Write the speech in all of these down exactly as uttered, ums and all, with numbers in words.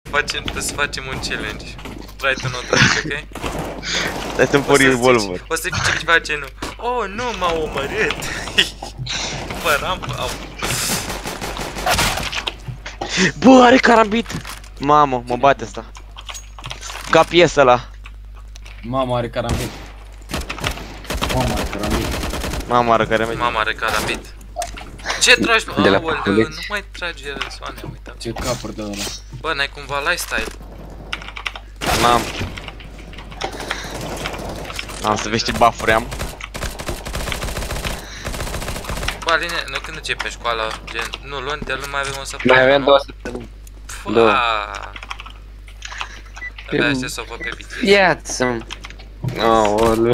Facem, trebuie să facem un challenge. Try to not drink, ok? Dai să-mi pori revolver. O să zice ceva genul. Oh, nu m-au omorât. Bă, rampă, au. Bă, are carambit! Mamă, mă bate asta. Ca piesă ăla. Mama are carambit. Mama are carambit. Mama are carambit. Mama are carambit. Ce tragi, mă? De la Aoleu, Paculeț. nu mai trage răsoane, am uitat. Ce capuri de ăla. Bă, n-ai cumva lifestyle? N-am. Am să vezi ce buff-uri am. Bă, Aline, noi când începem școala, gen, nu, luni de luni mai avem o săptămână. Mai avem nu? două săptămâni. Pua! două. Abia aștept să o văd pe viitor. Viață. Aoleu.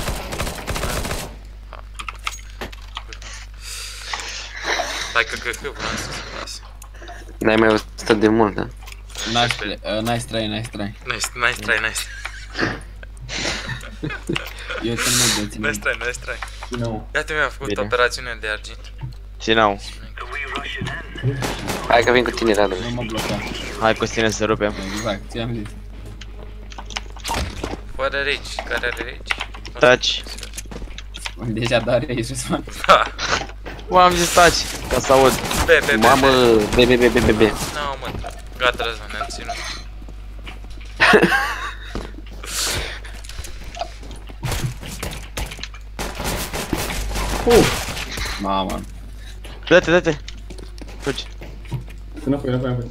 Hai că că că vreau să spuneți. N-ai mai văzut de mult, da? Nice, uh, nice try, nice try. Nice, nice try, nice. Eu țin mult de ține. Nice try, nice try. Nu. Iată mi-a făcut Bine. operațiune de argint. Ce n-au? Hai că vin cu tine, Radu. Nu mă bloca. Hai cu tine să rupem. Exact, ți-am zis. Fără rage, care are rage? Taci. Deja doare aici, Răzvan. Ha! Bă, am zis taci, ca să aud. Be, be, be, Mamă, be. be, be, be, be, be. Nu, mă, gata, Răzvan, ne-am ținut. Mama. Dă-te, dă-te. Fugi. Înapoi, înapoi, înapoi.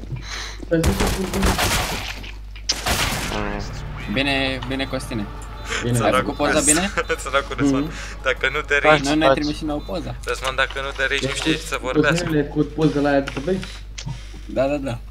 Bine, bine Costine. Bine, Ai făcut poza bine? Săracul Răzvan, dacă nu de Noi rage, ne-ai trimis și nouă poza. Răzvan, dacă nu de rage, nu știe să vorbească. Cu cu poza la aia de pe băi? Da, da, da.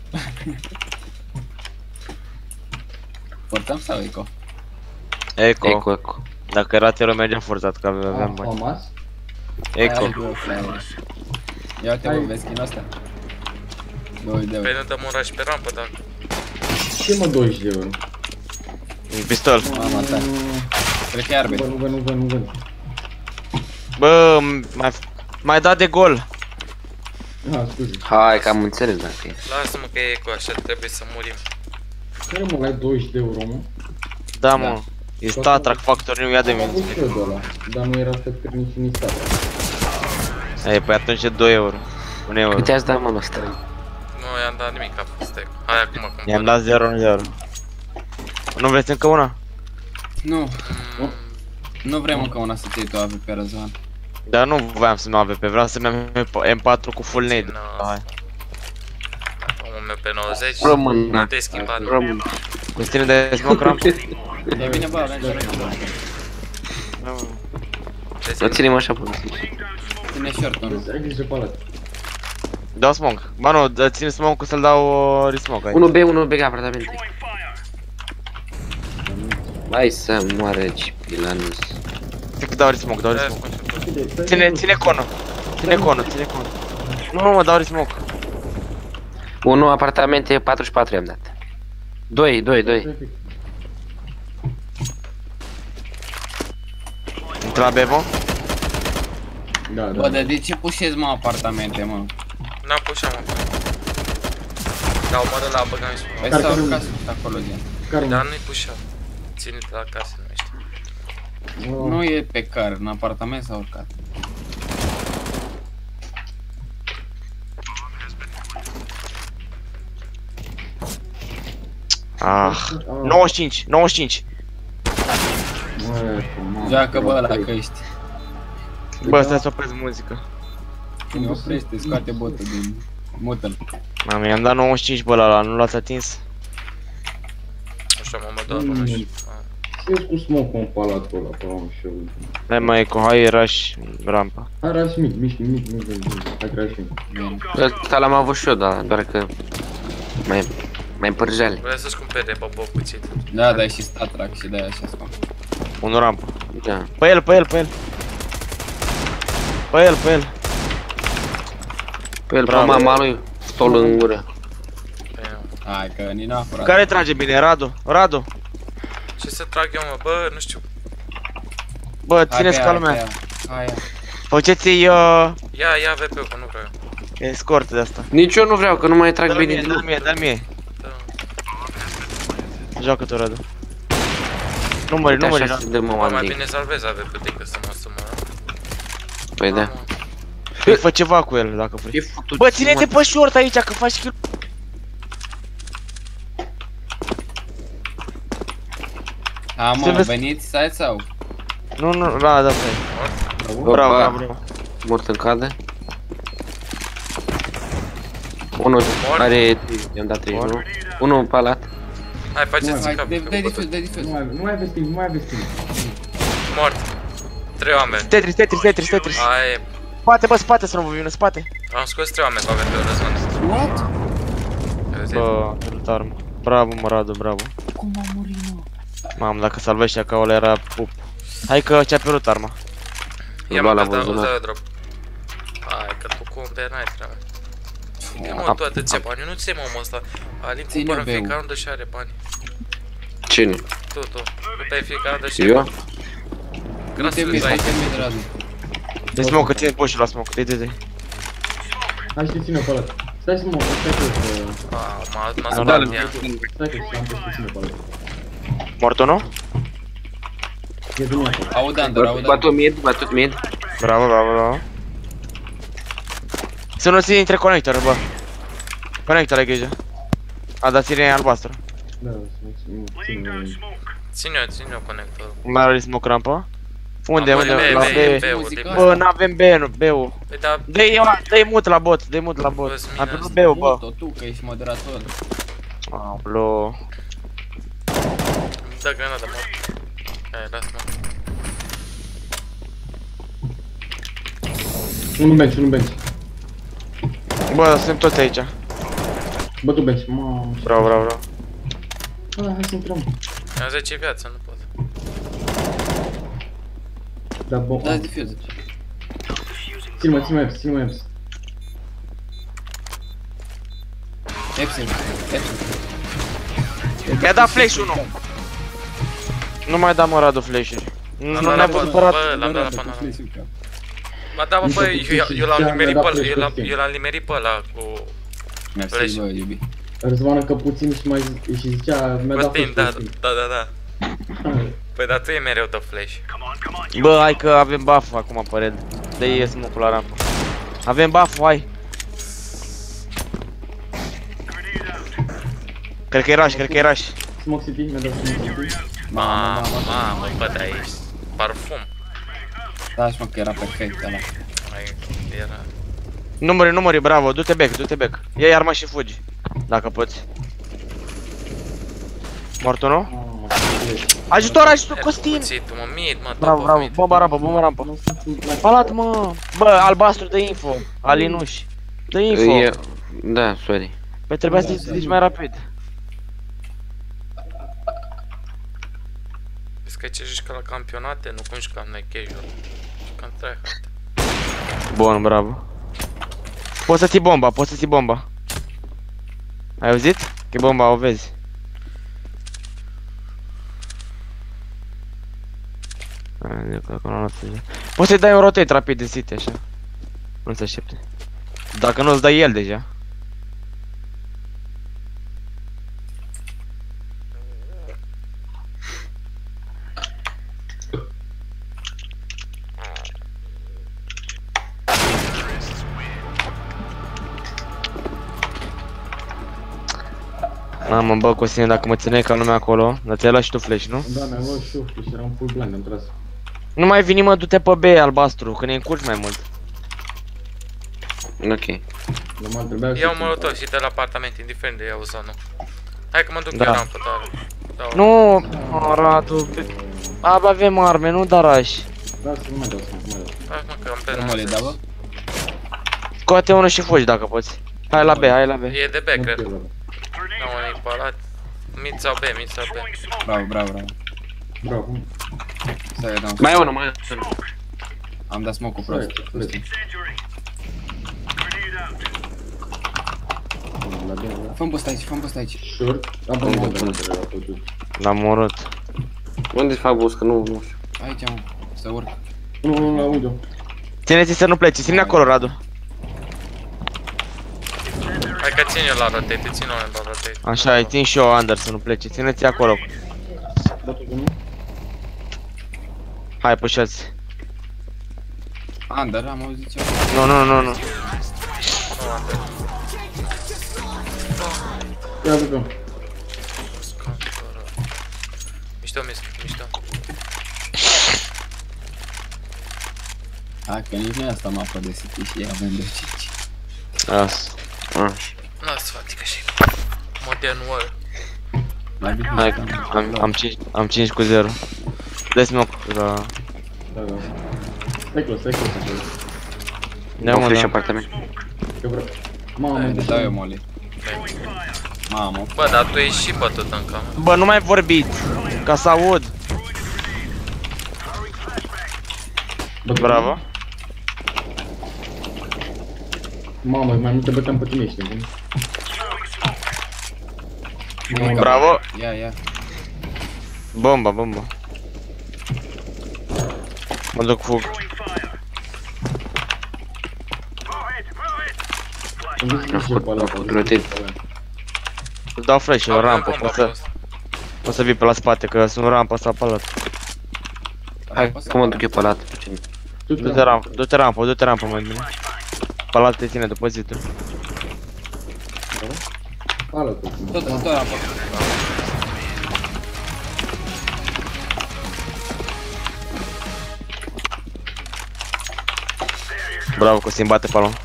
Portăm sau eco? Eco. Eco, eco. Dacă era tero mergeam forțat, că aveam bani. Famas? Eco. Hai, bă, flyer. Ia uite, bă, vezi skin-ul ăsta? douăzeci de Păi euro. nu dăm un rush pe rampă, dacă... Ce mă, douăzeci de euro? Un pistol. Mama ta. Cred că e arbit. Nu văd, nu văd, nu văd. Bă, mai, mai dat de gol. Ah, scuze. Hai că am înțeles dacă e. Lasă-mă că e eco, așa trebuie să murim. Care mă, la douăzeci de euro, mă? Da, mă. E Star Trek Factor, nu ia de Am avut mine. și eu de ăla, dar nu era să nici nici stat. Ei, păi atunci e doi euro. un euro. Câte ați dat, mă, la ăsta? Nu i-am dat nimic ca stack. Hai acum, acum. I-am dat zero zero. Nu vreți încă una? Nu, Mm, nu vrem încă una să ții tu A V P, Răzvan. Dar nu voiam să nu A V P, vreau să mi-am M patru cu full nade. No. Hai. omul meu pe nouăzeci. Român, Nu da. te-ai schimbat. Român. Costine de smoke ramp? E bine, bă, avem short. Să ținem așa până. Ține short unul. Ai grijă pe ăla. Dau smoke. Ba nu, dă- ține smoke-ul să-l dau uh, resmoke aici. unu B, unu B, apartamente. Hai să moare Cipilanus. Zic că dau resmoke, dau resmoke. Ține, ține conul. Ține conul, ține conul. Nu, nu mă, dau resmoke. unu apartamente, patruzeci și patru i-am dat. doi, doi, doi. Intra Bevo? Da, da. Bă, dar de ce pușezi, mă, apartamente, mă? N-am pus așa, mă. Da, omoră la băgam și Păi Care- s-au care- urcat acolo, gen. Care Dar mă? nu-i pușa. Ține-te la casă, nu știu. Nu e pe car, în apartament s-a urcat. Ah, nouăzeci și cinci, nouăzeci și cinci. Mă, mă, Joacă, bă, la hai. căști. Bă, stai să opresc muzică. Când oprește, scoate botul din... Mută-l. Mami, i-am dat nouăzeci și cinci bă la ăla, nu l-ați atins? Nu știu, mă, mă dau până și... Eu cu smoke-ul în palatul ăla, pe om și eu. Hai mai eco, hai rush rampa. Hai, rași mic, mic, mic, mic, mic, mic. Hai, rași mic. Ăsta l-am avut și eu, dar doar că... Mai... Mai împărjale. Vreau să-ți cumpere bobo cuțit. Da, da, e și statrac și de-aia așa scom. Unul rampă. Da. Pe el, pe el, pe el. Pe el, pe el. Pe el, pe Bravo. mama lui, stol în gură. Păi nu. Hai, că nici n-a furat. Care trage bine? Radu? Radu? Ce să trag eu, mă? Bă, nu știu. Bă, Hai țineți pe ea, calul hai mea. pe ea. Hai, ia. Faceți-i uh, Ia, ia V P-ul, că nu vreau eu. escort de asta. Nici eu nu vreau, că nu mai trag Dă-l bine mie, din dă-l loc. mie, dă-l mie. Da. Joacă tu, Radu. Nu mori, nu mori, Așa Radu. se dă mă Bă, mai oameni. bine salvezi ave pe decât să mă sumă. Păi da. Fă ceva cu el, dacă vrei. E făcut. Bă, ține-te pe short aici, că faci kill. A, Se mă, vezi- veniți site sau? Nu, nu, da, da, stai. Bravo, bravo, bravo. Mort în cadă. Unul are... I-am dat trei, nu? Unul palat. Hai, faceți Hai, cap. dă dă defuse, dă defuse. Nu mai, nu mai aveți timp, nu mai aveți timp. Mort. Trei oameni. Tetris, Tetris, Tetris, Tetris. Hai, Spate, bă, spate să nu vă vină, spate. am scos trei oameni cu avem pe răzvân. What? Bă, salut armă. Bravo, mă, Radu, bravo. Cum a murit, mă? Mamă, dacă salvești acolo ăla era pup. Hai că ți-a pierdut arma. Ia Ba mă, la gata, buzunar. uza drop. Hai, că tu cumperi, n-ai treabă. Uite, mă, tu atâția bani, eu nu ți-ai, mă, omul ăsta. Alin Ține cumpără în beu. fiecare rundă și are bani. Cine? Tu, tu. Nu pe fiecare rundă și Eu? bani. Uite Grasul mid, îți ai. uite mid, Radu. Deci smoke, ține push-ul la smoke, dai, dai, dai. Hai și ține pe ăla. Stai să mă, stai că să... Ah, m-a m-a Nu, spart nu, ea. Stai că să am pe ține pe ăla. Morto, nu? E din ea acolo. Aud under, aud under. Bătut mid, bătut mid. Bravo, bravo, bravo. Să nu ții între conectoare, bă. Conector, ai grijă. A, dar ține albastru. Da, să mă ține... Ține-o, ține-o conectorul. Mai are smoke rampă? Unde, Am unde? B, La B, B. B, Muzica B. Bă, n-avem B, nu, B-ul. Păi da, Dă-i dă-i mut la bot, dă-i mut la bot. Bă, sunt Am mine pierdut asta. B-ul, bă. Mult-o tu, că ești moderator. Aolo. da granada, mă. Hai, lasă-mă. Unul bench, unul bench. Bă, suntem toți aici. Bă, tu bench, mamă. Bravo, bravo, bravo. Hai, hai să intrăm. Am zece viață, nu pot. Da, bom. Da, defuse. Ține-mă, ține-mă Eps, ține-mă Eps. Epsilon, Epsilon. Mi-a dat flash unul. Nu mai da, mă, Radu, flash-uri. Nu L-am ne-am dat la supărat. Bă, l-am dat la pană. Ba da, bă, bă, eu, eu l-am nimerit pe ăla, eu l-am, eu l-am nimerit pe ăla cu... Mersi, bă, iubi. Răzvană că puțin și mai zi- și zicea, mi-a Bă, dat Stin, da, flash. da, da, da. Păi, dar tu e mereu de flash. Bă, hai că avem buff acum pe red. Dă-i smoke-ul la rampă. Avem buff, hai. Cred că e rush, cred că e rush. Smoke City, mi-a dat Smoke City. Mamă, mamă, bă, dar ești parfum. Da, și mă, că era perfect ăla. Ai, era... Nu mori, nu mori, bravo, du-te back, du-te back. Ia-i arma și fugi. Dacă poți. Mortul, nu? Ajutor, ajutor, Costin! Cuțitul, mă, mid, mă, Bravo, top bravo, mid. bomba rampă, bomba rampă. Palat, mă! Bă, albastru, dă info. Alinuș. Dă info. E... Da, sorry. Păi trebuia să zici mai rapid. Vezi că ce joci ca la campionate, nu cum jucam noi casual. Jucam tryhard. Bun, bravo. Poți să ții bomba, poți să ții bomba. Ai auzit? Că bomba o vezi. Ai, că acolo nu se... Poți să-i dai un rotate rapid în city, așa. Nu se aștepte. Dacă nu-ți dai el deja. Mamă, bă, Costin, dacă mă țineai ca lumea acolo, dar ți-ai luat și tu flash, nu? Da, mi-a luat și eu flash, eram full blind, am tras. Nu mai vini, mă, du-te pe B, albastru, că ne încurci mai mult. Ok. Normal, trebuia să... Ia un molotov și de la apartament, indiferent de iau sau nu. Hai că mă duc Da. eu rampă tare. Dau. Nu, Radu, abia avem arme, nu darași. Da, să nu mai dau, să nu mai dau. Hai mă că am pe Nu mă le da, bă? Scoate unul și fugi dacă poți. Hai la B, hai la B. E de back, Nu cred. știu, da. Nu, unui palat. Mid sau B, mid sau B. Bravo, bravo, bravo. Bravo. Stai, eu dau un Mai e unul, mai e unul. Am dat smoke-ul prost. Stai, stai. La bine, da. Fă-mi boost aici, fă-mi boost aici. Short. Am Bun, pe bun, mă, bun. dar a putut. L-am urât. Unde fac bus, că nu, nu știu. Aici, mă, să urc. Nu, nu, nu, aude-o. Ține-ți să nu pleci, ține acolo, Radu. Hai că țin eu la rotate, țin eu la rotate. Așa, îi țin și eu, Anders, să nu plece. Țineți acolo. Botul unul. Hai, pușați. Under, am auzit ceva. Nu, nu, nu, nu. Nu, Ander. Ia aducă. Mișto, mișto, mișto. Hai că nici nu e asta mapa de City și ea avem de cinci. Asta. Lasă, frate, că și Modern War. Mai bine Hai, asta. am, am, cinci, am cinci cu zero. Dă-ți mă la... Da, da. Stai close, stai close acolo. Ne Am mă, flash da. apartament. Că vreau. Mamă, Hai, de dau eu molly. Mamă. Bă, dar tu ești și bătut în cameră. Bă, nu mai vorbiți, ca să aud. Bravo. Mamă, mai multe băteam pe tine, știi? Bravo. Ia, ia. Bomba, bomba. Mă duc fug. Am făcut, am făcut rotate. Îți dau flash la rampă, Bomba poți să, prost. poți să vii pe la spate, că sunt rampă sau palat. Hai că mă duc eu pe lat. Du-te rampă, du-te rampă, du-te rampă mai bine. Palat te ține după zidul. Tot, tot am făcut. Bravo, că se-mi bate palon.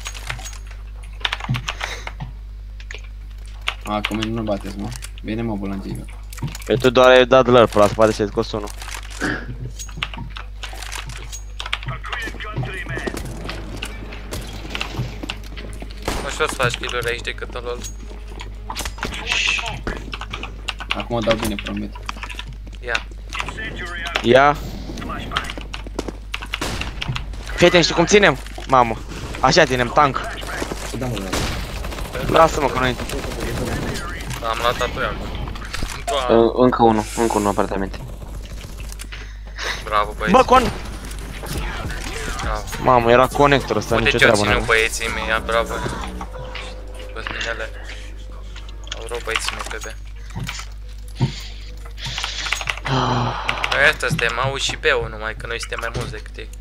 A, cu mine nu bateți, mă. Bine, mă, bulangică. Pe tu doar ai dat lăr pe la spate și ai scos unul. Mă știu să faci kill-uri aici decât în LoL. Acum o dau bine, promit. Ia. Ia. Fii atent, știi cum ținem? Mamă. Așa ținem, tank. Da, mă, da. Lasă-mă că noi... Am luat apoi acum. Uh, Încă unul, încă unul apartament. Bravo, băieți. Bă, con... Bravo. Mamă, era conector ăsta, Uite nicio ce-au treabă ținut n-am. băieții mei, ia bravo. Cosminele. Au rău băieții mei pe B. Noi asta suntem, au și B-ul numai, că noi suntem mai mulți decât ei.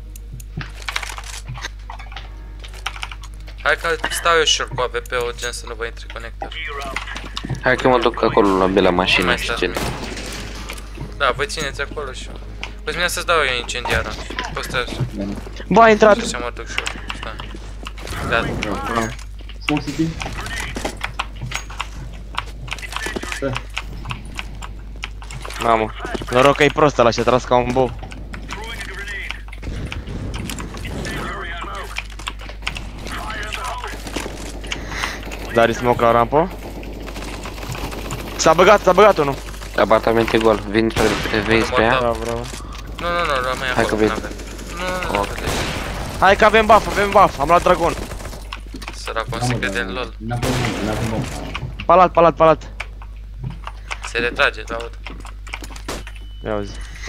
Hai că stau eu short cu A V P-ul, gen să nu vă intre conector. Hai că mă duc acolo la B la Nu mașină mai și stați gen. mie. Da, voi țineți acolo și eu. Păi mine să-ți dau eu incendiară. Păstrați. Bine. Bă, a intrat. Și așa mă duc short. Stai. Da. Smoke City. Da. Mamă. Noroc că e prost ăla și a tras ca un bou. Dari smoke la rampă. S-a băgat, s-a băgat unul. Apartament e gol. Vin spre, vin spre ea. Bravo, bravo. Nu, nu, nu, rămâi Hai acolo, că vezi. n-avem. Nu, nu, nu, Ok. nu, Hai că avem buff, avem buff. Am luat dragon. săracul se crede în LOL. N-avem bomb, n-avem bomb. Palat, palat, palat. Se retrage, l-aud. Ia auzi.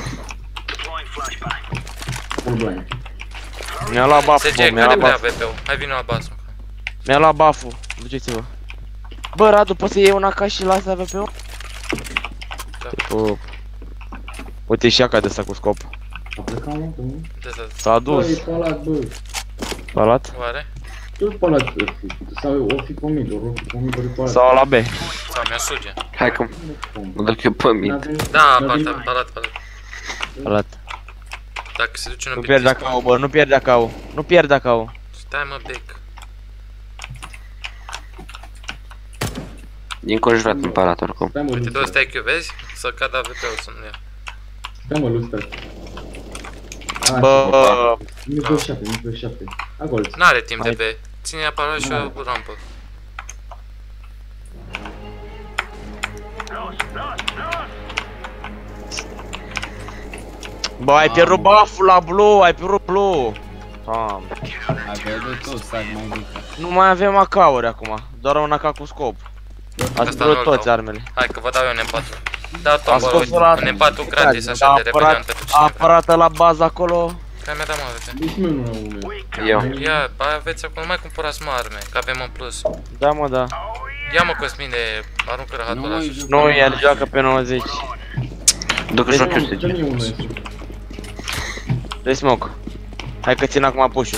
Full blind. Mi-a luat buff-ul, S G, bă, mi-a care luat vrea buff. A V P-ul? Hai vină la basul. Mi-a luat buff-ul. Duceți-vă. Bă, Radu, poți să iei una ca și lasă A V P-ul? Da. Pup. Uite și aca de asta cu scop. A plecat, mă, bă. De asta. S-a Bă, e dus. palat, bă. Palat? Oare? Tu palat o fi. Sau o fi pomidor, o fi pomidor e palat. Sau la B. Sau mi-a suge. Hai că mă duc eu pe mine. N-avem- Da, n-avem- palat, palat, palat. Palat. Dacă se duce un Nu obiectiv... pierde A K O, bă, nu pierde A K O. Nu pierde A K O. Stai mă, bec. E înconjurat în palat oricum. Stai mă, Uite, Luster. tu stai Q, vezi? Să cadă A V P-ul să nu ia. Stai mă, Luster. A, Bă, minus douăzeci și șapte, minus douăzeci și șapte. Acolo. N-are timp de Hai. B. Ține aparat și o rampă. bă, ai pierdut buff-ul la blue, ai pierdut blue. Doamne. Ai pierdut tu, stai, mai mică. Nu mai avem A K-uri acum, doar un A K cu scop. Ați Asta pierdut nu-l toți dau. armele. Hai că vă dau eu un M patru. Da, Tom, A bă, scos uite, ăla- un M patru gratis, așa, de repede apărat, pentru cine vrea. apărată la bază acolo. Care mi-a dat mă, vede? Deci mă nu la unul. Eu. Ia, ba, aveți acum, nu mai cumpărați mă arme, că avem în plus. Da, mă, da. Ia mă, Cosmine, aruncă rahatul Nu, ăla mă, jos. joc- Nu, el joacă pe nouăzeci. Duc joc eu să Dă-mi unul ăsta. Dă-i smoke. Hai că țin acum push-ul.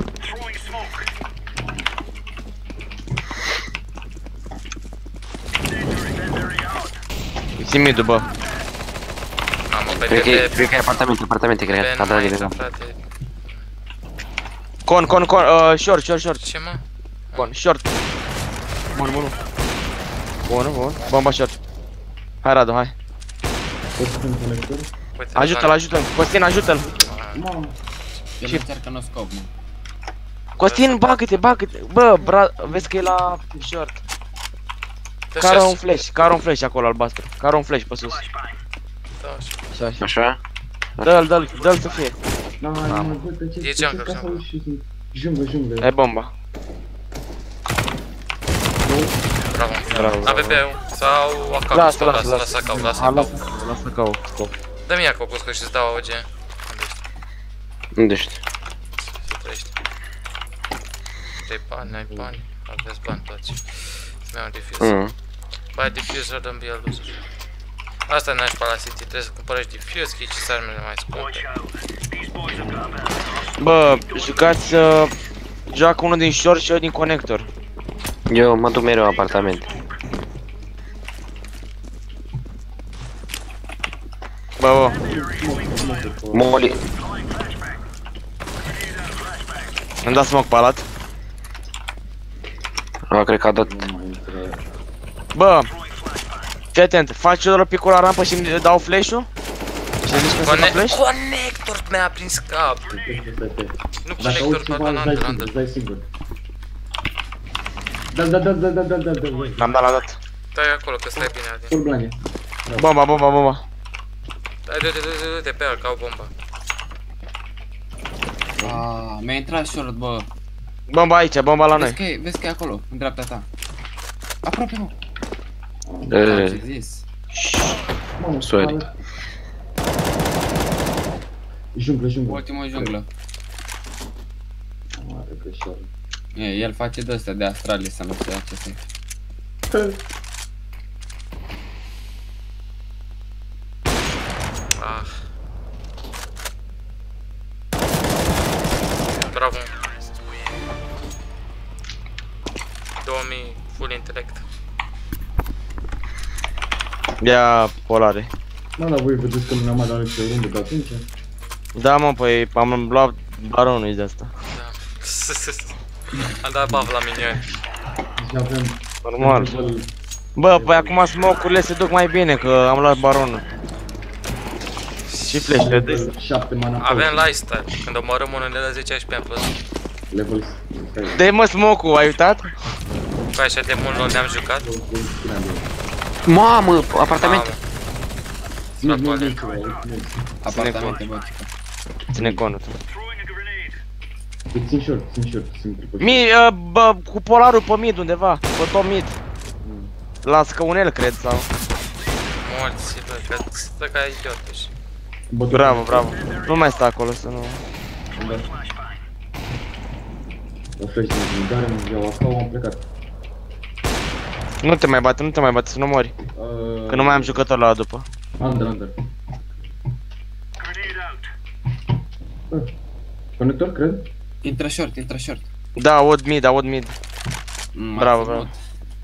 Țin mid-ul, bă. Mamă, pe Cred că e, pe cred că e apartamente, apartamente, cred că pe a dat înainte, direct. frate. Con, con, con, uh, short, short, short. Ce mă? Con, short. Bun, bun. Bun, bun. Bomba short. Hai, Radu, hai. Poți să pun conector? Uite, Ajută-l, ajută-l. Costin, ajută-l. Mamă. El încearcă no scop, mă. Costin, bagă-te, bagă-te. Bă, bra, vezi că e la short. Dă Care șase. un flash, care un flash acolo albastru. Care un flash pe sus. Da, așa. Așa, așa. Așa? Dă-l, dă-l, dă-l să fie. Da, nu mă văd pe ce. E jungle, Casa jungle. și jungle, jungle. Ai bomba. Bravo. Bravo, A P bravo. P-ul sau acau, Lasă, sau lasă, lasă, lasă. lasă acau, lasă Ha, acau. lasă, lasă ca o scop. Dă-mi ia acau, Cusco, și-ți dau A U G. Unde ești? Unde ești? Să trăiești. Vrei bani, n-ai bani? Aveți bani toți. Îmi iau un diffuser. Mm. Bai diffuser, dă-mi be a loser. Asta e nașpa la City, trebuie să cumpărești diffuse, că e ce armele mai scumpe. Bă, jucați, uh, joacă unul din short și eu din conector. Eu mă duc mereu apartamente. Bă, bă. Moli. Îmi dat smoke pe alat. A, cred că a dat. Bă, fii atent, faci eu picul la rampă și îmi dau flash-ul? Și zici că să fac flash? Conector mi-a prins cap. Nu Dacă conector, auzi ceva, pardon, îți dai under, singur, under. îți dai singur. Da, da, da, da, da, da, da, da, da. L-am dat, l-am dat. Dai acolo, că stai bine, Adin. Full blane. Bomba, bomba, bomba. Dai, du-te, du-te, du-te pe el, ca o bombă. Aaaa, mi-a intrat short, bă. Bomba aici, bomba la Vezi noi. că e, vezi că e acolo, în dreapta ta. Aproape, mă. Eh, Da, ce zis? Mamă, Sorry. spală. Junglă, junglă. Ultimul junglă. Mare greșeală. E, el face de-astea de astrale să nu știu ce să-i. Ah. Bravo. două mii full intelect. Ia polare. Da, da, voi vedeți că nu ne-am mai dat nicio rundă de atunci? Da, mă, păi am luat baronul și de asta. Da. Am dat buff la minioni. Deci avem... Normal. Bă, păi acum smoke-urile se duc mai bine, că am luat baronul. Și flash-le de Level șapte mana. Avem lifestyle. Când omorâm unul de la zece H P în plus. Level... Dă-i mă smoke-ul, ai uitat? Cu așa de mult nu ne-am jucat. Mamă, apartamente. Nu, nu, Ține nu, Apartamente, bă, cică. Ține conul. Țin short, țin short, țin triple. Mi, uh, bă, cu polarul pe mid undeva, pe top mid. La scăunel, cred, sau... Morți, bă, că stă ca idiot și. Bravo, bravo. Nu mai sta acolo să nu... O flash de intimidare, mă iau acolo, am plecat. Nu te mai bate, nu te mai bate, să nu mori. Uh, Că nu mai am jucător la după. Under, under. Uh, Conector, cred? Intră short, intră short. Da, aud mid, aud mid. Mm, Bravo, mai bravo. frumos.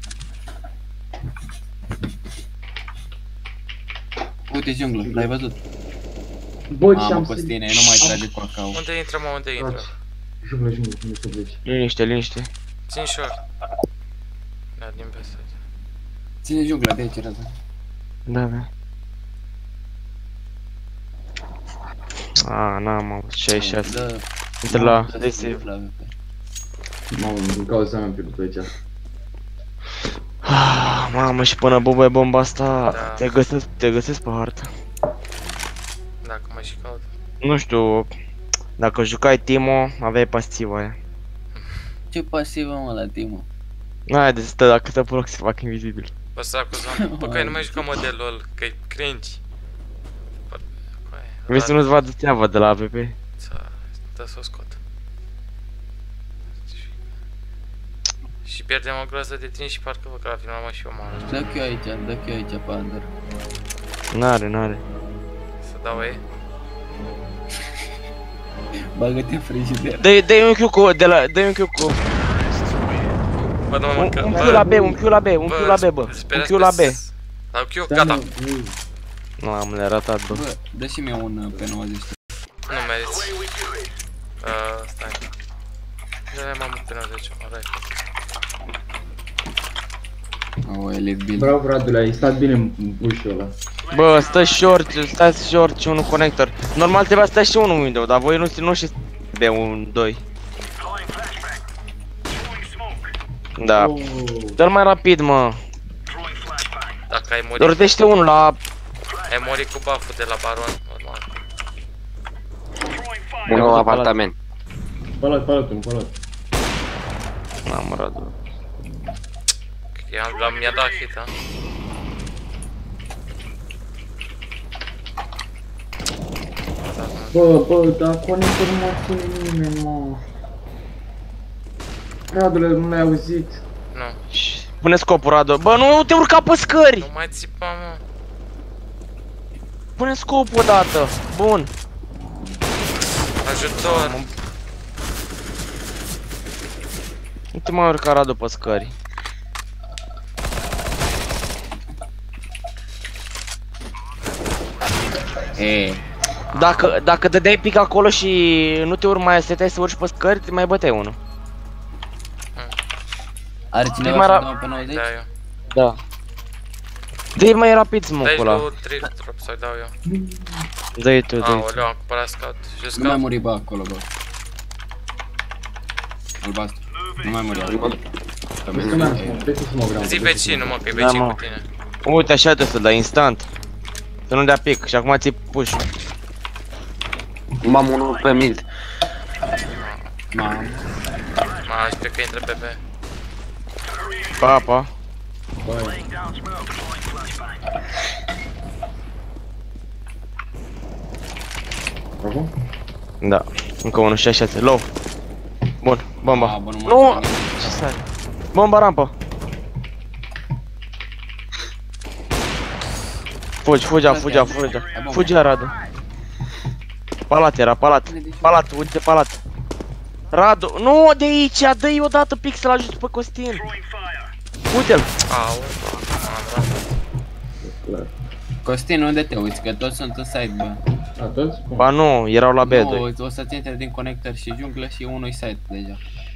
Uite junglă, l-ai văzut? Bă, ce Mamă, am Costine, nu mai trage cu acau. Unde intră, mă, unde intră? Junglă, junglă, junglă, să pleci. Liniște, liniște. Țin short. Da, din pe site. Ține jungla de aici, Răzvan. Da, da. A, n-am avut șaizeci și șase. Da. Intră la Da, desiv. da, da. Mamă, din cauza mea am pierdut aici. Ah, mamă, și până bubuie bomba asta, Da. te găsesc, te găsesc pe hartă. Dacă mă și caut. Nu știu, dacă jucai Timo, aveai pasiva aia. Ce pasivă, mă, la Timo? N-ai de stă, dacă te proc se fac invizibil. Bă, săracu, zon. Bă, că nu mai jucăm modelul ăla, că e cringe. Bă, coaie, Vrei să nu-ți vadă treaba de la A P P? ța- putea să o scot. Și pierdem o groază de timp și parcă vă că la final mă și eu mă Dă Q aici, dă Q aici pe under. N-are, n-are. Să dau ei. Bagă-te în frigider. Dă-i dă un Q cu, de la, dă-i un Q cu. Bă, nu mă Un, mâncă. un Q la B, un Q la B, un Q la B, bă. Un Q la B. Dau Q, Stai, gata. mă, ui. Nu, am le ratat, bă. Bă, dă și mie un uh, P nouăzeci. Nu meriți. Uh, stai. De-aia m-am pe nouăzeci, alright. Oh, elite build. Bravo, Radule, ai stat bine în bușul ăla. Bă, stă short, stai short și unul connector. Normal trebuia să stai și unul window, dar voi nu nu și B un doi. Da. Oh. Dă-l mai rapid, mă. Dacă ai murit, Dordește unul la... ai murit cu buff-ul de la baron, normal. Un nou apartament. Palat, palatul, palat. N-am Radu. I-am, mi-a dat hit, ha? Bă, bă, dar conector nu mă ține nimeni, mă. Radule, nu l-ai auzit? Nu. Pune scopul, Radu. Bă, nu te urca pe scări! Nu mai țipa, mă. Pune scopul odată. Bun. Ajutor. Nu te mai urca, Radu, pe scări. E, Dacă, dacă dădeai pic acolo și nu te urci mai stăteai să urci pe scări, te mai băteai unul. are mai cineva ra- să dau pe nouăzeci? Da, eu. Da. Dă-i mai rapid Dai smoke-ul ăla. lui trei drop să-i dau eu. Dă-i tu, dă-i tu. Aoleu, am cumpărat scout. Și Nu mai scout. muri, bă, acolo, bă. Albastru. Nu mai muri acolo. Vezi că mi-am spus, trebuie să mă vreau. Zi vecinul, mă, că e Da, vecin mă. cu tine. Uite, așa trebuie să dai instant. Să nu dea pic și acum ți push. M-am unul pe mid. Mamă. Mă, aș cred că intră pe B. Pa, pa. Băi, bravo. Da. Încă unul și așa, low. Bun, bomba. A, bă, nu mă Nu! ține. Ce stai? Bomba rampă. Fugi, fugea, fugea, fugea. Fugea, Radu. Palat era, palat. Palat, uite palat. Radu, nu de aici, dă-i odată pixel ajut pe Costin. Uite-l. Au. Am dat. Costin, unde te uiți? Că toți sunt în side, bă. A, toți? Bun. Ba nu, erau la B doi. Nu, o să-ți intre din conector și junglă și unul side deja.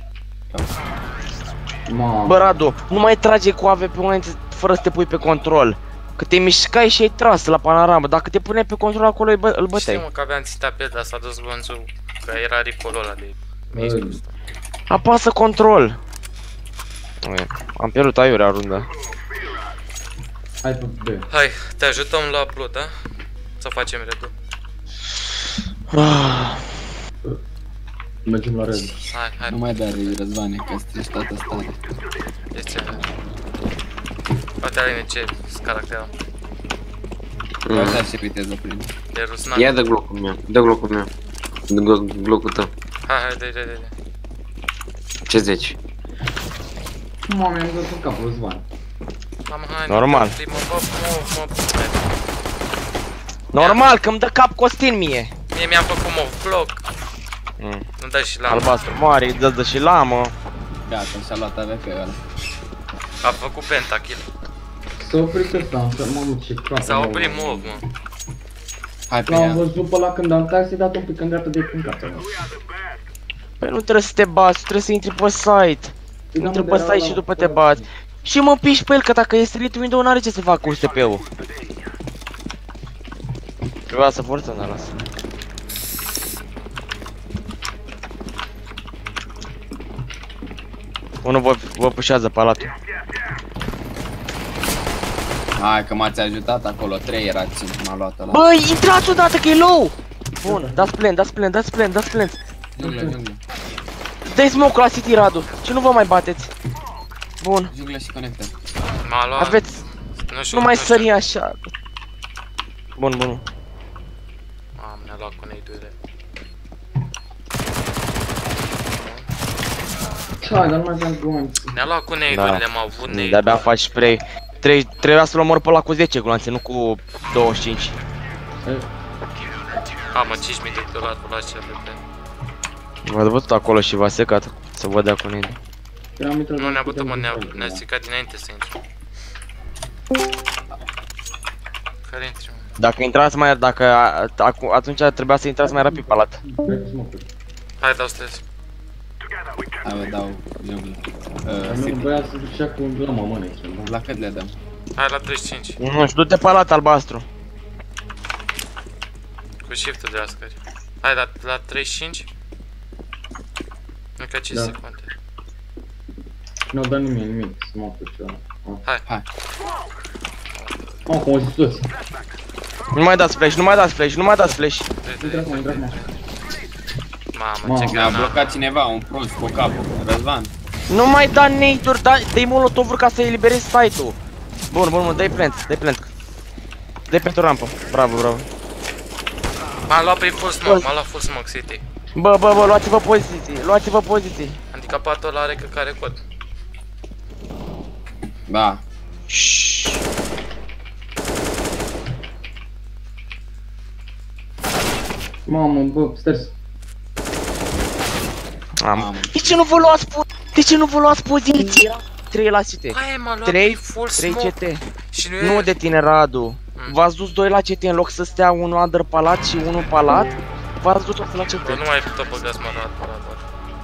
Mamă. Bă, Radu, nu mai trage cu A V P înainte fără să te pui pe control. Că te mișcai și ai tras la panoramă. Dacă te puneai pe control acolo, îl, bă îl Știu, băteai. mă, că aveam ținta pe el, dar s-a dus bănțul. Că era ricolul ăla de... Băi. mișto. Apasă control. Ui, am pierdut aiurea runda. Hai pe B. Hai, te ajutăm la blood, da? Să facem redu. Ah, Mergem la red. Hai, hai, Nu mai da Răzvane, că strici toată stare. este... Poate are ce caracterul. Mm. Așa și viteză prin. E rusnat. Ia dă glocul meu, dă glocul meu. Dă glo- glocul tău. Hai, hai, dai, dai, dai. Ce zici? Mamă, mi-am dat în cap, Răzvan. Mamă, hai, Normal. nu, mă, bă, mă, mă, hai. normal, că îmi dă cap Costin mie. Mie mi-am făcut mov bloc. Mm. Nu dai și la Albastru mare, dă dă și lamă. Gata, și-a luat A V P-ul ăla. A făcut pentakill. S-a oprit ăsta, să mamă ce cap. S-a oprit mov, mă. Hai pe L-am ea. văzut pe ăla când am tras, i-a dat un pic în gata de câncat. Păi nu trebuie să te bați, trebuie să intri pe site. Intri pe site și după te bați. Și mă piși pe el, că dacă e street window n-are ce să facă cu S T P-ul. Trebuia să forțăm, dar lasă. Unul vă, vă pușează palatul. Hai că m-ați ajutat acolo, trei erați, m-a luat ăla. Băi, intrați odată că e low! Bun, dați plan, dați plan, dați plan, dați plan. Junglă, junglă. Dă-i smoke la City, Radu, ce nu vă mai bateți. Bun, Junglă și conector. M-a luat. aveți, Nu știu, nu mai știu. sări așa. Bun, bun. Am, ne-a luat cu neidurile. Hai, dar nu mai aveam gloanțe. Ne-a luat cu neidurile, am avut neidurile. De-abia faci spray. Trei, trebuia să-l omor pe ăla cu zece gloanțe, nu cu douăzeci și cinci. A, mă, cinci mii de dolari pe la ce avem. V-ați văzut acolo și v-a secat să vă dea cu neidu. Nu ne-a bătut, mă, ne-a ne stricat dinainte să intre. Care intri, mă? Dacă intrați mai, dacă acu- atunci trebuia să intrați mai rapid pe lat. Hai, dau stres. Hai, vă dau junglă. Uh, Nu City. băia să ducea cu un glama, mă, aici. La cât le dăm? Hai la treizeci și cinci. Nu știu, du-te pe lat albastru. Cu shift-ul de ascări. Hai, la, la treizeci și cinci. Încă cinci Da. secunde. Nu dă nimic, nimic, să mă apuc ceva. Hai. Hai. Mă, cum o zis toți. Nu mai dați flash, nu mai dați flash, nu mai dați flash. Intră acum, intră acum. Mamă, ce Mamă, Mi-a granat. blocat cineva, un prost cu capul. Răzvan. Nu mai da nade-uri, da, dă-i molotovuri ca să eliberezi site-ul. Bun, bun, bun, dă-i plant, dă-i plant. Dă-i pentru rampă, bravo, bravo. M-a luat pe full smoke, m-a luat full smoke city. Bă, bă, bă, luați-vă poziții, luați-vă poziții. Handicapatul ăla are căcare cod. Da. Mamă, bă, sters. Am. Mamă. De ce nu vă luați po- De ce nu vă luați poziții? trei la C T. Aia m-a luat trei, pe full trei smoke. C T. Și nu Nu e... de tine, Radu. Mm. V-ați dus doi la C T în loc să stea unul under palat și unul palat. V-ați dus toți la C T. Bă, nu mai tot băgați mă la palat, bă.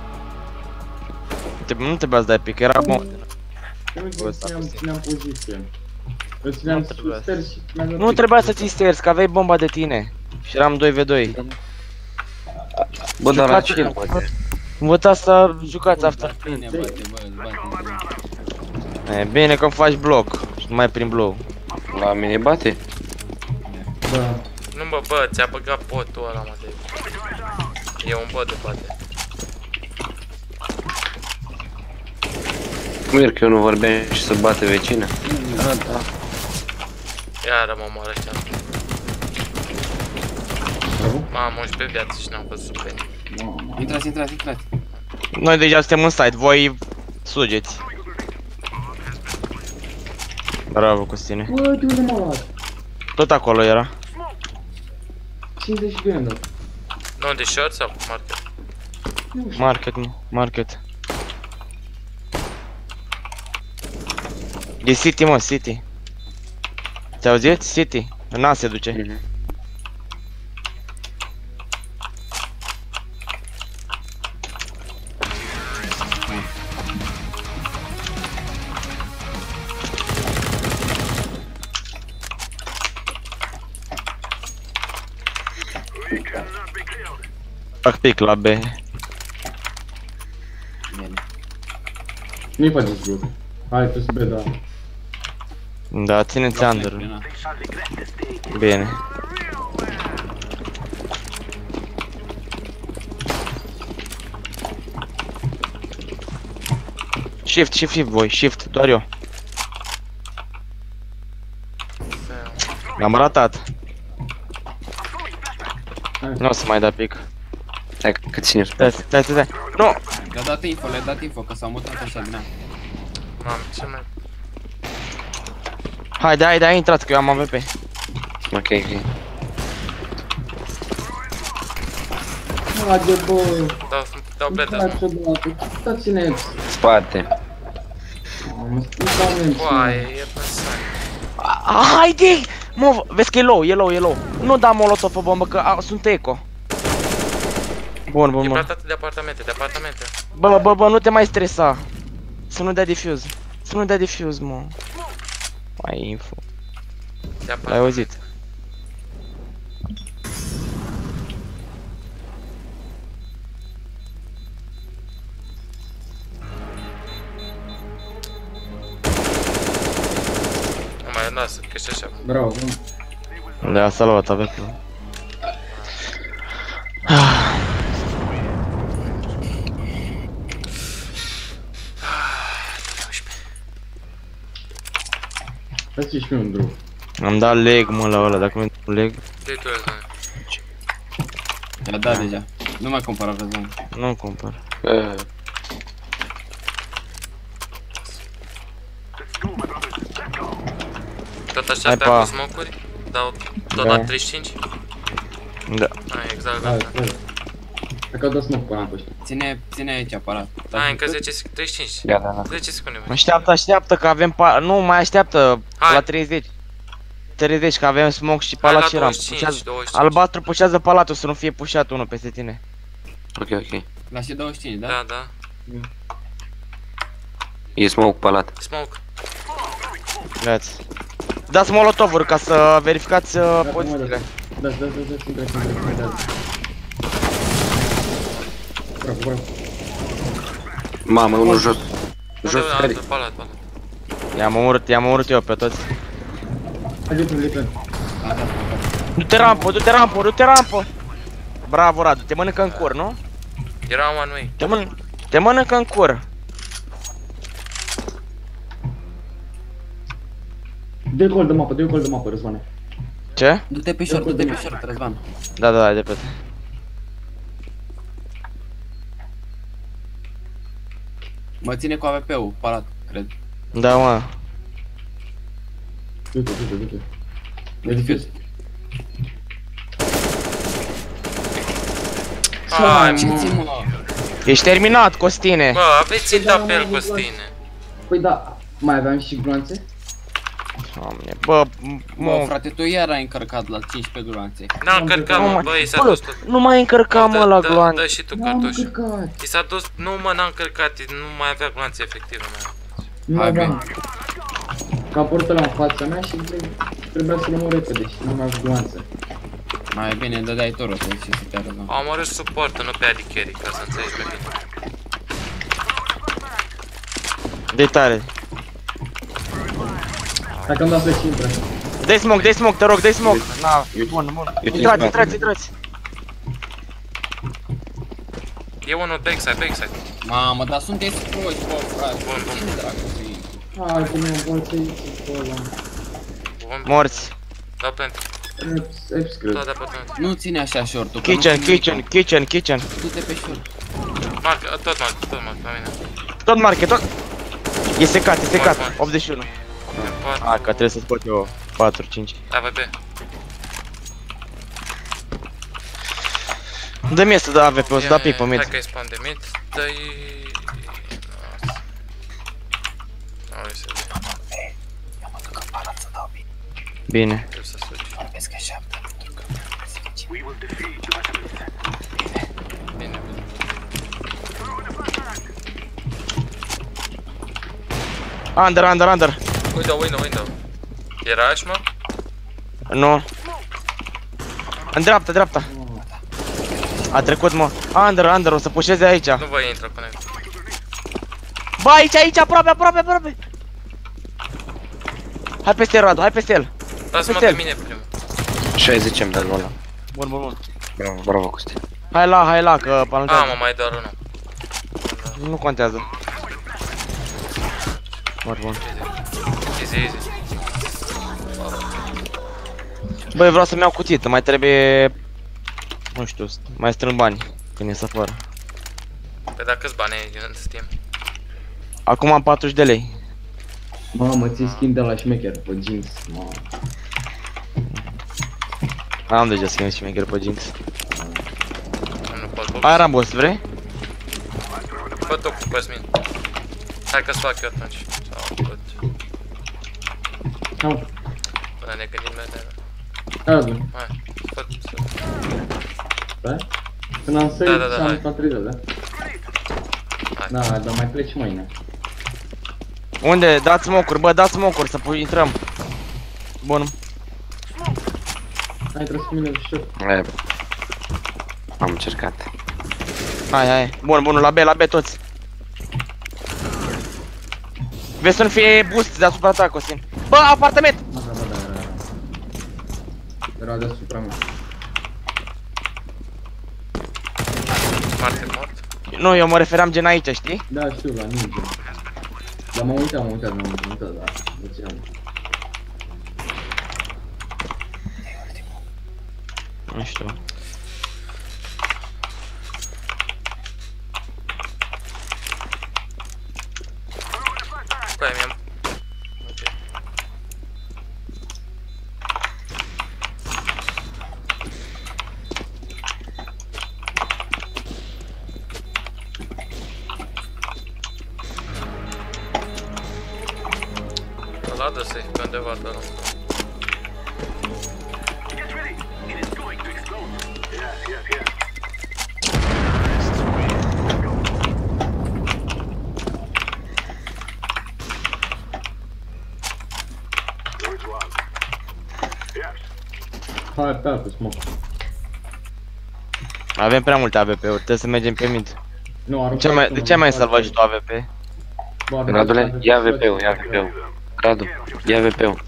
Te- Nu trebuia să dai pic, era bun. Eu Bă, îți sta țineam, puțin. țineam poziție. Îți țineam trebuia. sus sters și mi-a dat Nu pic. trebuia să ții stairs, că aveai bomba de tine. Și eram doi v doi. Bă, dar la Jucați- cine, poate? Învățați să jucați after. Bine, bate, bă, îți bate. E bine că faci bloc și nu mai prin blow. La mine bate? Da. Nu bă, bă, ți-a băgat botul ăla, mă, de... E un bot de bate. Mir că eu nu vorbeam și să bate vecina. Iară mă moară ăștia. Bravo. Mamă, unsprezece viață și n-am văzut pe nimeni. Mamă. Intrați, intrați, intrați. Noi deja suntem în site, voi sugeți. Bravo, Costine. Bă, de unde m-a luat? Tot acolo era. cincizeci și doi am dat. Nu, de short sau market? Nu știu. Market, nu, market. E City, mă, City. Ți-ai auzit? City. În A se duce. Mhm. Fac pic la B. Bine. Nu-i faceți joc. Hai, tu să da. Da, țineți under. Bine. Shift, shift, shift, voi, shift, doar eu. M-am ratat. Nu o să mai da pic. Stai că ține Stai, spate. stai, stai, stai. Nu! Le-a dat info, le-a dat info, că s-au mutat așa din A. Mamă, ce mai... Haide, haide, hai intrați că eu am A V P. Ok, ok. Haide, bă. Dau, dau bleda. Intrați odată. Stați-ne. Spate. Mamă, stai-ne. Coaie, e pe site. A, haide! Mă, vezi că e low, e low, e low. Nu da molotov pe bombă, că a, sunt eco. Bun, bun, E bun. plantat de apartamente, de apartamente. Bă, bă, bă, nu te mai stresa. Să nu dea defuse. Să nu dea defuse, mă. Mai info. De L-ai apartamente. auzit? Nu mai lasă, că și așa. Bravo. Le-a salvat A V P-ul. Hai și mie un drum. Am dat leg, mă, la ăla, dacă mi un leg, De tu ăla. Le-a dat deja. Nu mai compara Răzvan. nu-mi cumpăr. Uh, Tot așa pe cu smoke-uri? Dau tot la treizeci și cinci? Da. Hai, exact, Hai, gata. hai. Dacă au dat smoke pe ăla pe ăștia. Ține, ține aici aparat. Hai, încă zece, treizeci și cinci. Da, da, da. zece secunde mai. Așteaptă, așteaptă că avem pa... Nu, mai așteaptă Hai. la treizeci. treizeci că avem smoke și Hai la palat și ram. douăzeci și cinci, Pușează... douăzeci și cinci. Albastru pușează palatul să nu fie pușat unul peste tine. Ok, ok. La și douăzeci și cinci, da? Da, da. E smoke palat. Smoke. Dați. Dați molotovuri ca să verificați uh, pozițiile. Da, da, da, da, intră, intră, intră, da. Bravo, bravo. Mamă, unul jos. Jos, Unde, care? altul, palat, palat. I-am omorât, i-am omorât eu pe toți. Hai de plin, de plin. Du-te rampă, du-te rampă, du-te rampă! Bravo, Radu, te mănâncă în cur, nu? Era un one way. Te, mân te mănâncă în cur. Dă-i gol de mapă, dă-i gol de mapă, Răzvane. Ce? Du-te pe short, du-te pe short, Răzvan. Da, da, da, de pe. Mă ține cu A W P-ul, palat, cred. Da, mă. Du-te, du-te, du-te. E defuse. Hai, Ce mă. ții, mă? Ești terminat, Costine. Bă, aveți ținta pe el, Costine. Păi da, mai aveam și gloanțe? Doamne, bă, Bă, mă. frate, tu iar ai încărcat la cincisprezece gloanțe. N-a încărcat, Nu mă, mai- bă, i s-a bă, dus tot. nu mai încărca, mă, la gloanțe. Dă și tu N-am cartușul. încărcat. I s-a dus, nu mă, n-a încărcat, nu mai avea gloanțe efective, mă. Nu Hai, aveam. Că a apărut ăla în fața mea și trebuia să-l omor repede și nu mai am gloanțe. Mai bine dădeai tu rotă și să te arătăm. Am omorât suportul, nu pe A D carry, ca să înțelegi pe bine. De tare. Dacă am dat flash, intră. Dai smoke, dai smoke, te rog, dai smoke. Na, bun, bun. Intrați, intrați, intrați. E unul backside, backside. Mamă, dar sunteți proști, bă, frate. Bun, bun. Cine dracu să iei? Hai că mi-am bolțe aici, bă, ăla. Bun. Morți. Da plant. Eps, cred. Da, da, pe plant. Nu ține așa short-ul, că nu Kitchen, știu kitchen, nimic. kitchen, kitchen. Du-te pe short. Marc, tot marc, tot marc, la mine. Tot market, tot. E secat, e secat. Mort, mort. optzeci și unu. patru. Hai că trebuie să scot eu patru, cinci. A V P. Dă-mi să dă A V P, o să da pic pe mid. Hai că-i spawn de mid, dă-i... Nu vrei să vii, Bine. trebuie să sugi. Vorbesc așa, pentru că... Bine, bine. Under, under, under. Window, window, window. Era aș, mă? Nu. În dreapta, dreapta. A trecut, mă. Under, under, o să pușeze aici. Nu voi intră până. Ba, aici, aici, aproape, aproape, aproape. Hai peste el, Radu, hai peste el. Lasă-mă Uite-l. pe mine primul. șaizeci îmi dă ăla. Bun, bun, bun. Bravo, bravo, Costi. Hai la, hai la, că A, palantează. mă, mai doar unul. Nu contează. Bun, bun. Easy, easy. Băi, vreau să-mi iau cutită, mai trebuie... Nu știu, mai strâng bani când ies afară. Pe dacă câți bani ai în Steam? Acum am patruzeci de lei. Mamă, ții skin de la șmecher pe jeans, mamă. Am deja skin și maker pe Jinx. Nu pot, pot. Hai Rambos, vrei? Fă tu cu Cosmin. Hai că-ți fac eu atunci. Sau pot. Hai, Până ne gândim la ele. hai, Radu. Hai, fă, fă. Da? Când am sărit Da, da, da, și am hai. patrizat, da? Hai. Da, dar mai pleci mâine. Unde? Dați smoke-uri, bă, dați smoke-uri să pu- intrăm. Bun. Hai, trebuie să mine ușor. E, am încercat. Hai, hai. Bun, bun, la B, la B toți. Vezi să nu fie boost deasupra ta, Costin. Bă, apartament! Da, da, da, da, da. Era deasupra mea. Foarte mort. Nu, eu mă referam gen aici, știi? Da, știu, la ninja. Dar m-am uitat, m-am uitat, m-am uitat, da. Ziceam. Nu știu. Cu aia mi-am... Ok. să fie pe undeva pe ăla. Hai pe apă, smoke. Avem prea multe A V P-uri, trebuie să mergem pe mid. Nu, aruncă. De ce mai, de ce mai salvat și tu A V P? Radule, ia A V P-ul, ia A V P-ul. Radu, ia A V P-ul.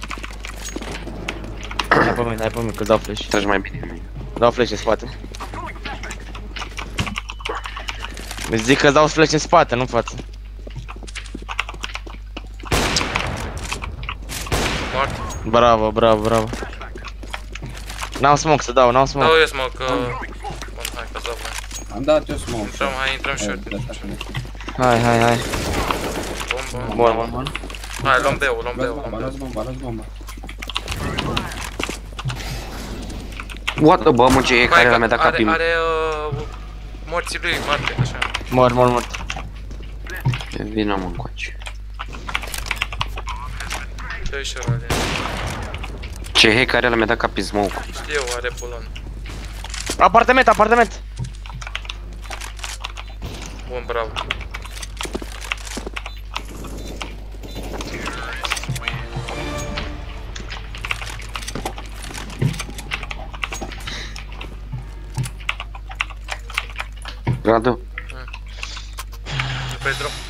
Hai pe mine, hai pe mine, că dau flash. Tragi mai bine. Dau flash în spate. Îți zic că dau flash în spate, nu în față. Mort. Bravo, bravo, bravo. N-am smoke să dau, n-am smoke. Dau eu smoke, că... Bun, hai că dau mai. Am dat eu smoke. Intrăm, hai, intrăm short. Hai, hai, hai. Bombă. Bun, bun, bun. Hai, luăm B-ul, luăm Luați B-ul, bomba, luăm luați B-ul. bomba, luați bomba. What the bă, mă, ce e care Hai, l-a mea dat are, capim. are, uh, morții lui, moarte, așa. Mor, mor, mor. Vină mă încoace. Dă ușor, ale. Ce hack care l-a mea dat capim smoke. Știu, are bulon. Apartament, apartament. Bun, bravo. Radu, Pe drum.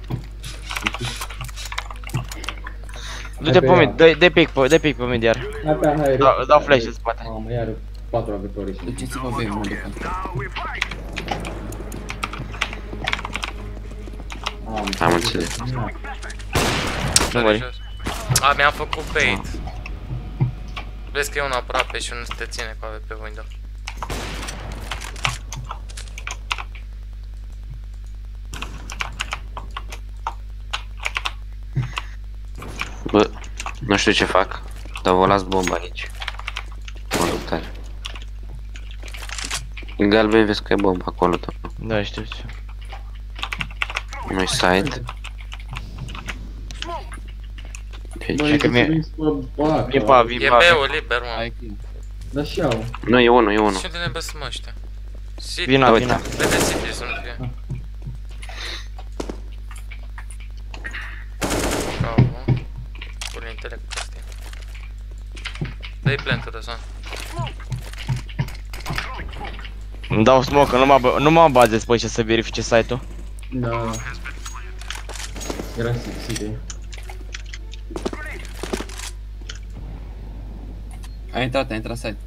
Du-te pe mid, dă- dă pic pe, dă pic pe mid iar. Hai pe, hai, Dau, repede. dau flash în spate. Mamă, iar patru avitorii. Duceți-vă B, mă duc. am înțeles. Nu mori. A, mi-am făcut bait. Vezi că e unul aproape și unul te ține cu A V P window. Bă, nu știu ce fac, dar vă las bomba aici. Mă duc tare. În galben vezi că e bomba acolo tot. Da, știu ce. Nu-i side. Deci, Băi, că mie- vin spre bac. Vin pa, vin E pa. B-ul liber, mă. Hai clean. Da și iau. nu, e unul, e unul. Și unde ne băsăm ăștia? City. Vina, Uite. vina. Vedeți City să nu fie. Bravo. Pur intelect pe astea. Dă-i plantul ăsta. Îmi dau smoke, că nu mă, bă- nu mă bazez pe ăștia să verifice site-ul. Da. Era City. A intrat, a intrat side.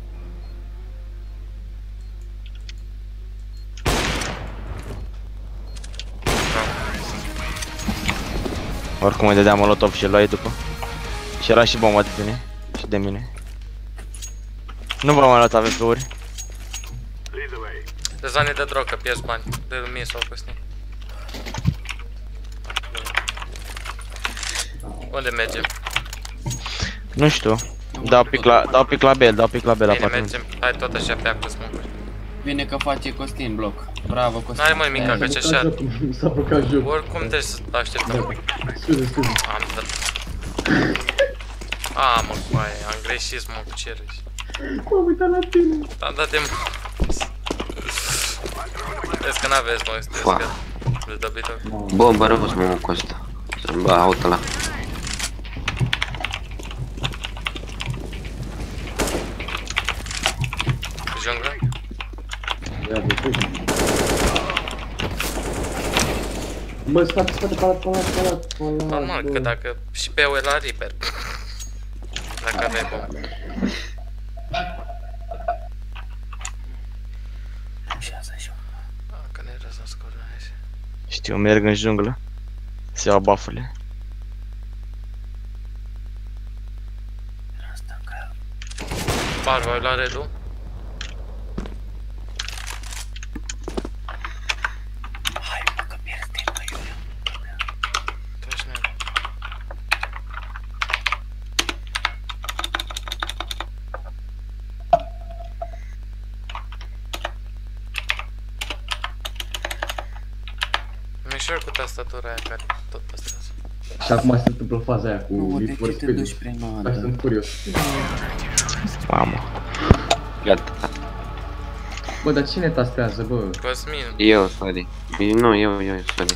Oricum îi dădeam molotov și îl luai după. Și era și bomba de tine. Și de mine. Nu v-am mai luat A V P-uri. De zone de drog, că pierzi bani. De mie sau Costin. Unde mergem? Nu știu. Dau pic la, dau pic la B, dau pic la B la Bine, apartament. mergem. Hai tot așa pe acolo smoke-uri. Bine că face Costin bloc. Bravo, Costin. N-are mai mica, că ce așa. Mi s-a blocat jocul. Oricum trebuie să așteptăm. Scuze, scuze. Am dat. A, mă, coaie, am greșit, mă, cu ce râzi. M-am uitat la tine. Am dat de Vezi că n-aveți, mă, sunteți Fa. că le dă bitoc. Bomba rău mă cu ăsta. Să-mi bă auto ăla. Junglă? Ia de sus. Bă, spate, spate, palat, palat, palat, palat. Normal, bă. că dacă și pe-ul e la Reaper. Dacă aveai bombă. Ah, că ne-ai răzut scorul, hai să... Știu, merg în junglă. Se iau buff-urile. Barba, ai luat redul? Treci nea. Mi-e ușor cu tastatura aia care tot păstrează. Și acum se întâmplă faza aia cu Nu, de Need for ce te Speed. duci prima Dar dată? sunt curios. Mamă. Gata. Bă, dar cine tastează, bă? Cosmin. Eu, sorry. Nu, eu, eu, sorry.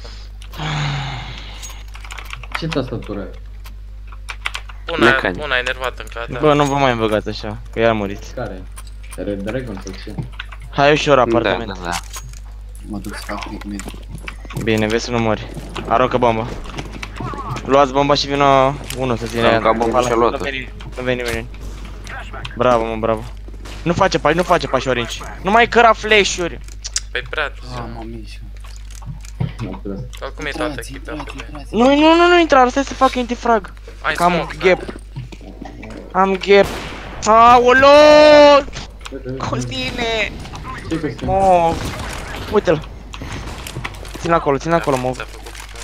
Ce tastatură ai? Una, Mecanic. una enervată încă, da. Bă, nu vă mai băgați așa, că iar muriți. Care? Red Dragon sau ce? Hai ușor Da, apartament. da, da. Mă duc să fac click mid. Bine, vezi să nu mori. Aruncă bomba. Luați bomba și vină unul să ține. Arunca bomba și-a luat-o. Nu veni, nu veni nimeni. Bravo, mă, bravo. Nu face pași, nu face pași orange. Nu mai căra flash-uri. Păi prea Ah, târziu. mă mișcă. Nu, pe asta. Oricum e toată Intrați, echipa intrați, pe B. intrați. Nu, nu, nu, nu intra, stai să fac antifrag. Ai Cam smoke, gap. da. Am gap. Aolo! Bă, bă, bă, Costine! Ce costum? Mă, uite-l. Ține acolo, ține acolo, mă. Ți-a făcut.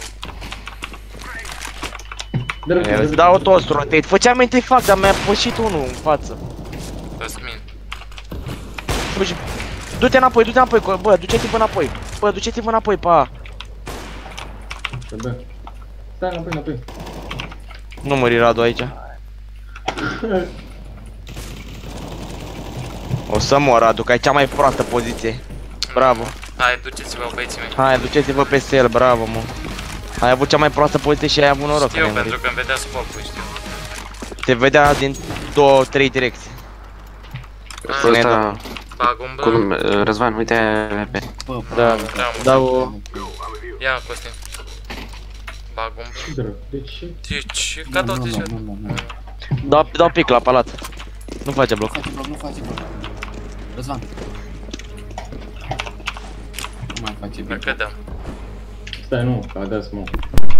Dă-l, dă-l, Îți dau toți rotate. Făceam antifrag, dar mi-a pășit unul în față. Cosmin. Fugi. Du-te înapoi, du-te înapoi, co- bă, duceți-vă înapoi. Bă, duceți-vă înapoi, pa. dă, dă. Stai înapoi, înapoi. Nu mări Radu aici. O să mor, Radu, că ai cea mai proastă poziție. Bravo. Hai, duceți-vă băieții mei. Hai, duceți-vă pe el, bravo, mă. Ai avut cea mai proastă poziție și ai avut noroc. Știu, că ne-ai pentru murit. că îmi vedea scope-ul, știu. Te vedea din două, trei direcții. Ah, Ăsta, bag umbră. cum, Răzvan, uite pe... Bă, Da, bă, Treamă. dau... Ia, Costin. Bag umbră. Ce drău? De ce? Deci, Nu, ca tot nu, deja. nu, nu, nu. Dau, dau pic la palat. Nu face Nu bloc. face bloc, nu face bloc. Răzvan. Nu mai face Ne bine. cădeam. Stai, nu, că a dat smoke.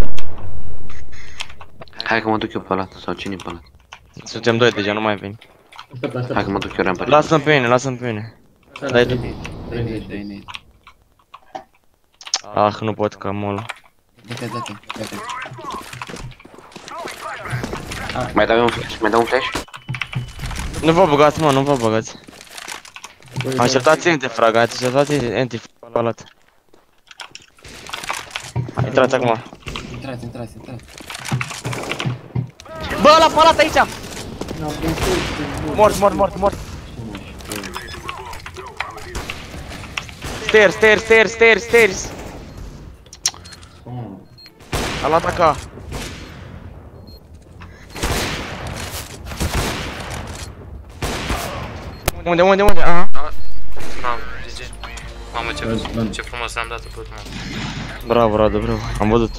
Hai că mă duc eu pe lat, sau cine pe lat? Suntem doi deja, nu mai veni. Așteaptă, așteaptă. Hai că mă duc eu rampă. Lasă-mi pe mine, lasă-mi pe mine. Stai, Dai stai, tu. Dă-i treizeci. nade, dă-i nade. Ah, nu pot că am ăla. Dă-te, dă-te, dă-te. Mai dau eu un flash, mai dau un flash? Nu vă băgați, mă, nu vă băgați. Băi, Așteptați antifrag, așteptați antifrag palat. Hai, intrați acum. Intrați, intrați, intrați. Bă, la palat aici! n-am văzut, Mort, mort, mort, mort. Stairs, stairs, stairs, stairs, stairs. Oh. A luat acá. Unde, unde, unde? Aha. Ah, bravo, G G. Mamă, ce, Răzvan. ce frumos am dat-o pe ultima. Bravo, Radu, bravo. Am văzut.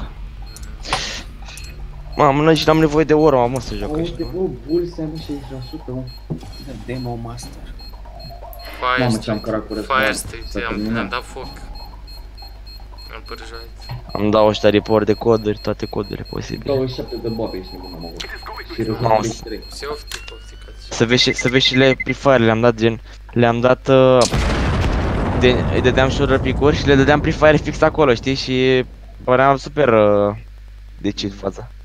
Mamă, noi și n-am nevoie de oră, mă, să joc Uite, ăștia. bă, Bulls am șaizeci la sută, mă. Dă Demo Master. Fire Mamă, ce-am Street. cărat cu Răzvan. Fire S-a Street, i-am terminat. i-am dat foc. Am părjat. Am dat ăștia report de coduri, toate codurile posibile. douăzeci și șapte de boabe, ești nebun, am avut. Și Răzvan Mamă. treizeci și trei. Se oftic, ofticați. Să vezi și, să vezi și le Free Fire, le-am dat gen, le-am dat, uh, de, îi dădeam și răpicuri și le dădeam Free Fire fix acolo, știi? Și părea super uh, decid fața.